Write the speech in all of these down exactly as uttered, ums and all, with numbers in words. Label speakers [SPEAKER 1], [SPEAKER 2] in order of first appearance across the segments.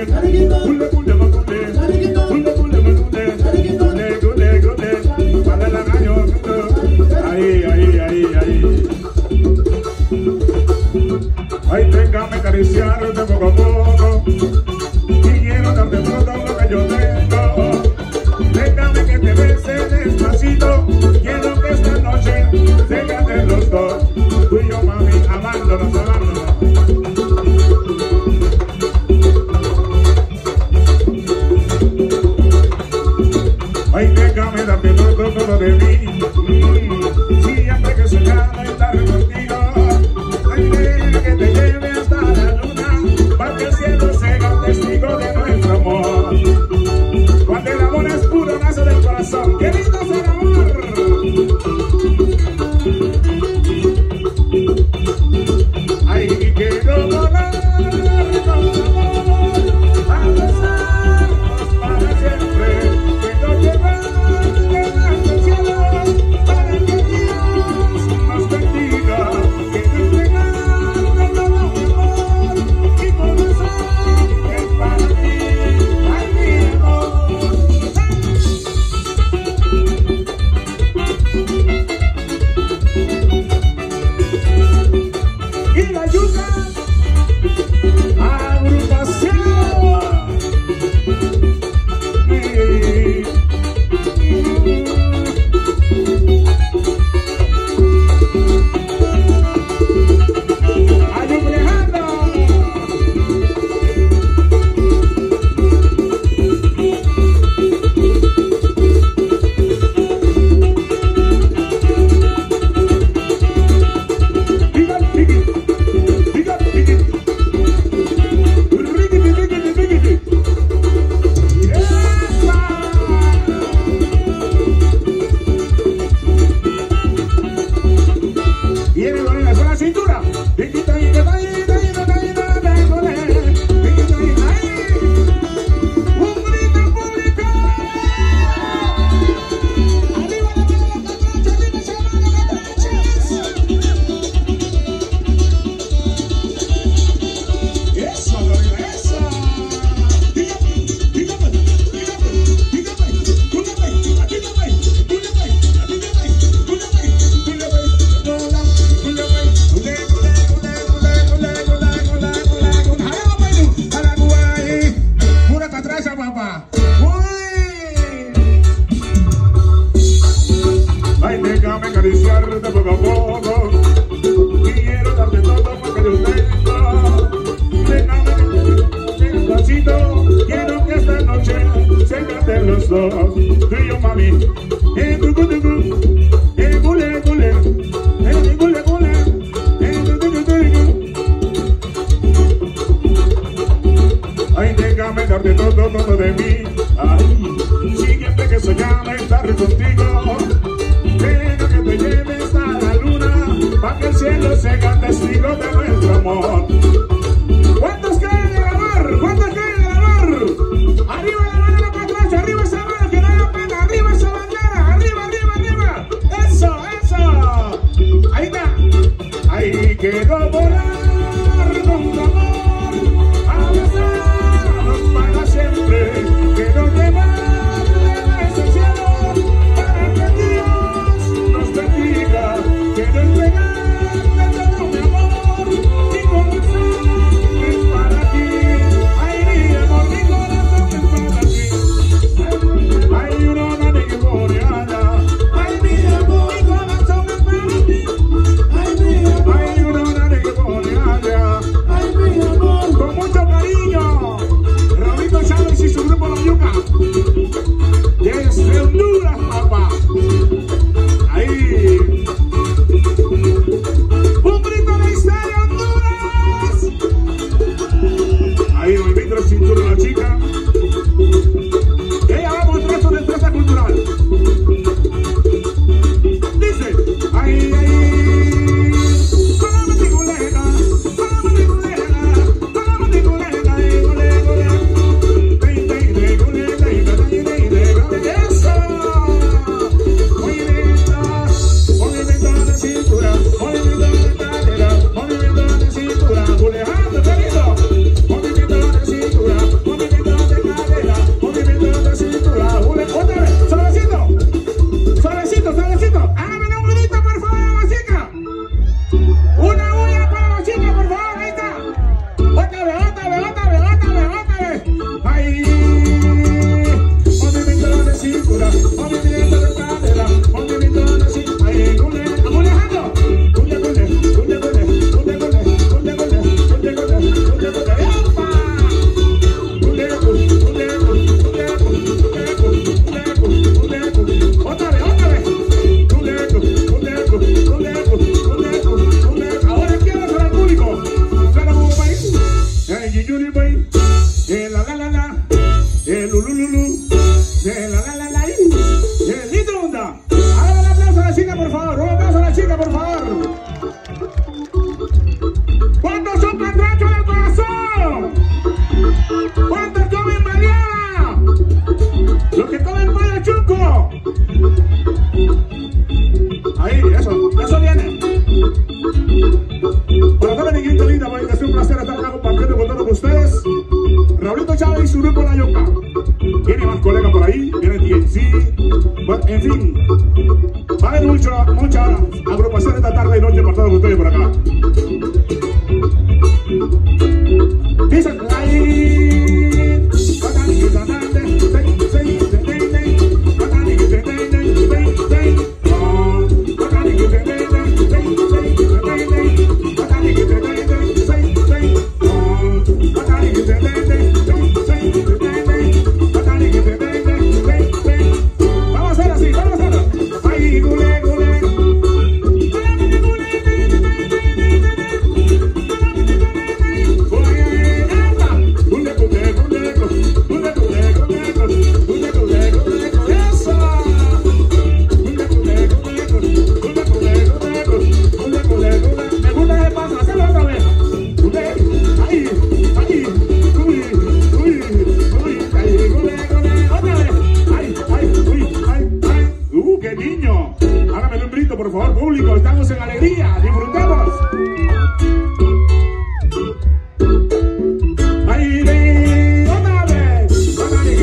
[SPEAKER 1] Ay, déjame acariciarte poco a poco y quiero darte todo lo que yo tengo. Déjame que te bese despacito, quiero que esta noche se canten los dos, tú y yo, mami, amándonos, amándonos. Ay, déjame darte todo, todo de mí, mm, siempre que soñaba estar contigo. Ay, deja que te lleve hasta la luna, para que el cielo sea testigo de nuestro amor. Cuando el amor es puro, nace del corazón. ¡Qué lindo es el amor! Ay, quiero volar con amor, abrazarnos para siempre. Quiero llevarte hasta el cielo, para que Dios nos bendiga. Quiero entregarte todo mi amor, mi corazón es para ti. Ay, mi amor. Y la yuca, agrupación. Sí. Ayubrejando. Diga, diga, diga, diga. Riggity, riggity, riggity. ¡Epa! Viene Lorena con la cintura. Diquita, diquita, diquita, diquita, diquita, diquita, diquita, diquita. ¡Ay! ¡Un grito público! ¡Arriba la mano, la catracha! ¡Arriba esa mano, catrachas! ¡Eso, Lorena, eso! Dígame, dígame, dígame, dígame, dígame, dígame, dígame, dígame, dígame, hola, dígame, ule, ule, ule, ule, ule, ule, ule, ule, ule. Jaleo, baile, Paraguay, pura catracha, papá. ¡Uy! Ay, déjame acariciarte poco a poco, quiero darte todo lo que yo tengo. Déjame que te despacito, quiero que esta noche se canten los dos, tú y yo, mami. Eh, tucu, tucu, eh, gule, gule, eh, gule, gule, eh, tucu, tucu, tucu. Ay, déjame darte todo, todo de mí. Ay, siempre que soñaba estar contigo. Deja que te lleves a la luna, para que el cielo sea testigo de nuestro amor. ¿Cuántos creen en el amor? ¿Cuántos creen en el amor? Arriba la mano, la catracha, arriba esa mano, que no haya pena, arriba esa bandera, arriba, arriba, arriba. Eso, eso. Ahí está. Ahí quiero volar con tu amor, abrazarnos para siempre. Quiero llevarte a ese cielo, para que Dios nos bendiga. Quiero entregarte todo mi amor, yuyuri boy, eh, la la la la, el ulululu, eh, la la la la, el lindo onda. Hagan un aplauso a la chica, por favor, un aplauso a la chica, por favor. ¿Cuántos son catrachos del corazón? ¿Cuántos comen baleada? Los que comen pollo chuco. Ahí, eso, eso viene. Para toda mi gente linda, pues, es un placer estar acá compartiendo con todos ustedes. Raulito Chávez y su grupo La Yuca. Viene más colegas por ahí, viene T N C. Bueno, en fin, va a haber mucha, mucha agrupación esta tarde y noche para todos ustedes por acá. Dicen ahí. Por favor, público, estamos en alegría, disfrutemos. Ahí ve, otra vez.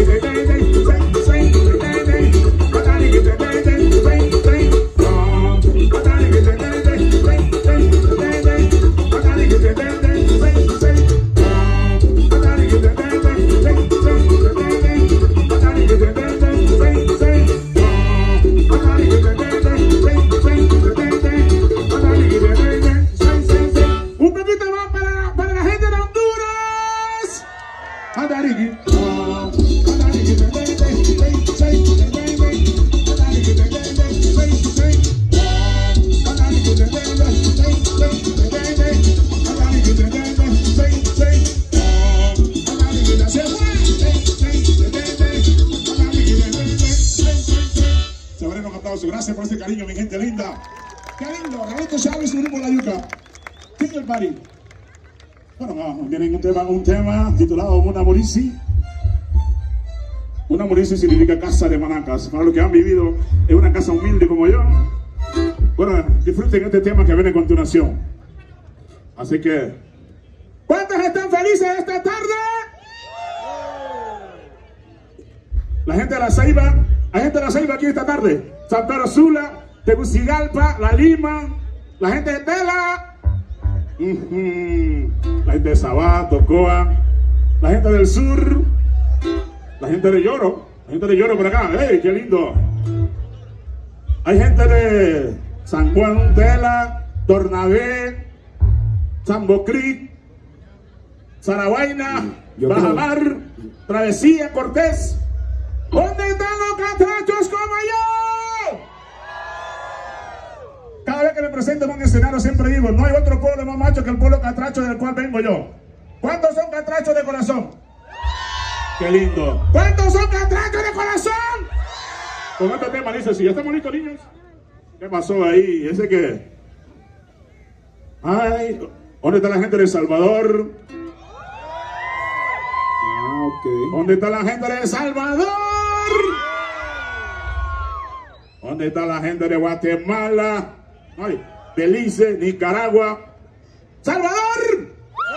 [SPEAKER 1] Gracias por este cariño, mi gente linda. Qué lindo, Raulito Chávez y su grupo La Yuca. Finger Party. Bueno, no, tienen un tema, un tema titulado Una Murici. Una Murici significa casa de manacas. Para los que han vivido en una casa humilde como yo, bueno, disfruten este tema que viene a continuación. Así que, ¿cuántos están felices esta tarde? La gente de La Ceiba, hay gente de La Ceiba aquí esta tarde. San Pedro Sula, Tegucigalpa, La Lima, la gente de Tela, uh-huh. La gente de Sabá, Tocoa, la gente del sur, la gente de Lloro, la gente de Lloro por acá, ¡hey, qué lindo! Hay gente de San Juan, Tela, Tornavé, Sambo Creek, Zaraguaina, Bajamar, Travesía, Cortés. ¿Dónde están los catrachos como yo? Cada vez que me presento en un escenario siempre digo, no hay otro pueblo más macho que el pueblo catracho del cual vengo yo. ¿Cuántos son catrachos de corazón? ¡Qué lindo! ¿Cuántos son catrachos de corazón? Con este tema dice, si ya estamos listos, niños. ¿Qué pasó ahí? Ese que... Ay, ¿dónde está la gente de El Salvador? Ah, ok. ¿Dónde está la gente de El Salvador? ¿Dónde está la gente de Guatemala? Ay, Belice, Nicaragua, Salvador,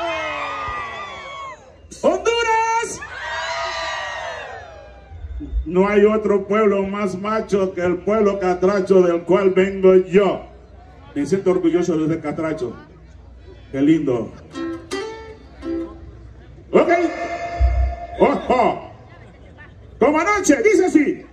[SPEAKER 1] Honduras. No hay otro pueblo más macho que el pueblo catracho del cual vengo yo. Me siento orgulloso de ser catracho. Qué lindo. Ok. Ojo. Como anoche, dice así.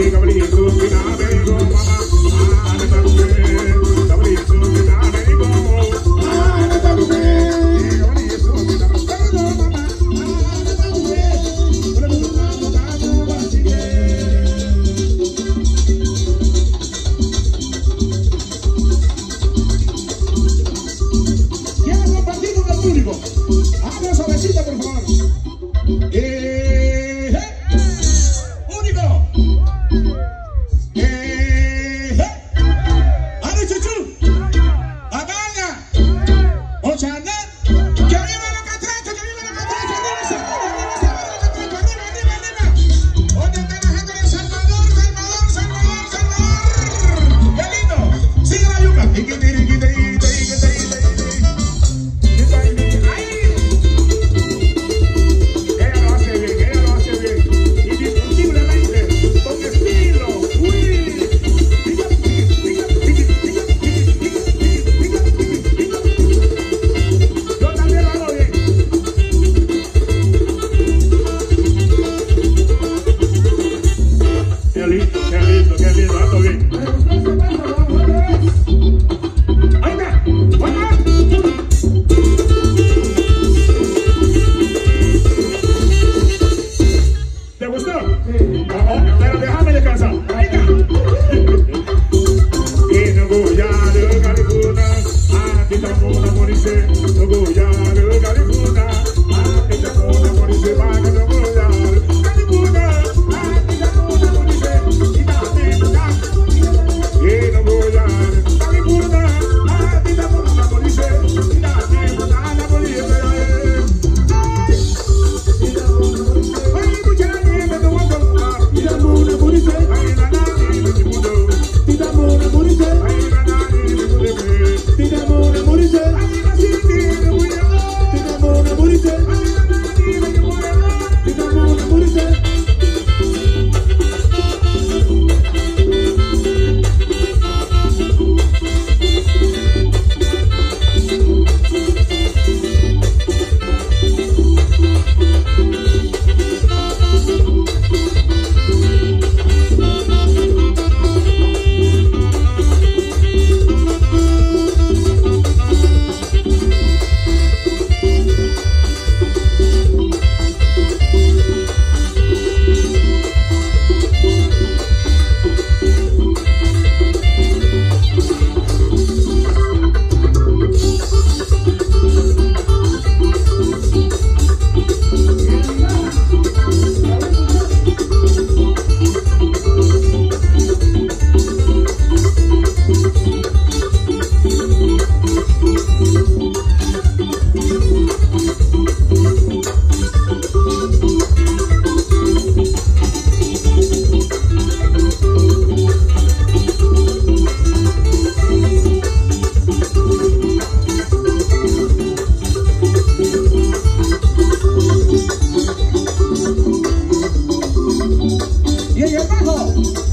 [SPEAKER 2] Y ahí abajo.